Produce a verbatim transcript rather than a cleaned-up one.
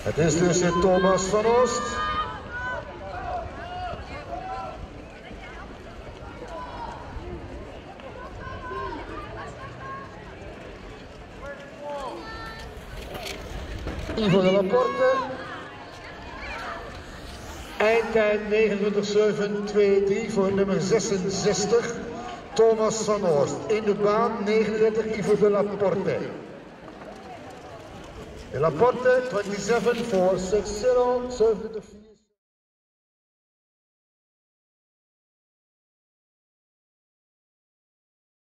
Het is dus Thomas van Oost. Ivo de Laporte. Eindtijd negenentwintig zeven twee drie voor nummer zesenzestig. Thomas van Oost. In de baan negenendertig Ivo de Laporte. De Laporte twenty-seven four sixty, zevenentwintig vier.